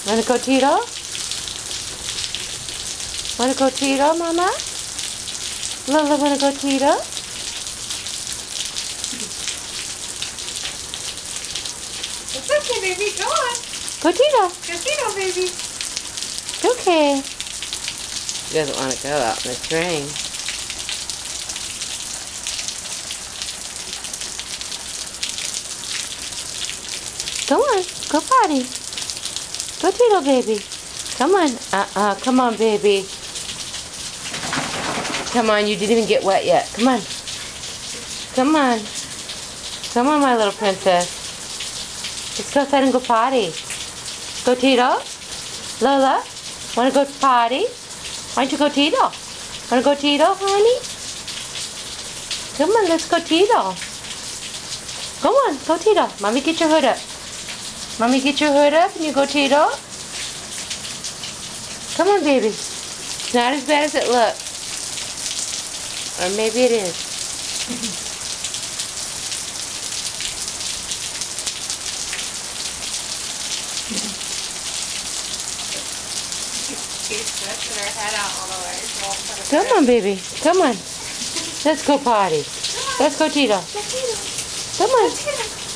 Wanna go Tito? Wanna go Tito, Mama? Lola, wanna go Tito? It's okay, baby. Go on. Go Tito. Go Tito, baby. Okay. She doesn't want to go out in the train. Come on, go potty. Go Tito, baby. Come on. Come on, baby. Come on, you didn't even get wet yet. Come on. Come on. Come on, my little princess. Let's go outside and go potty. Go Tito. Lola, wanna go potty? Why don't you go Tito? Wanna go Tito, honey? Come on, let's go Tito. Come on, go Tito. Mommy, get your hood up. Mommy, get your hood up and you go Tito. Come on, baby. It's not as bad as it looks. Or maybe it is. She's stretching her head out all the way. Come on, baby. Come on. Let's go potty. Let's go Tito. Come on.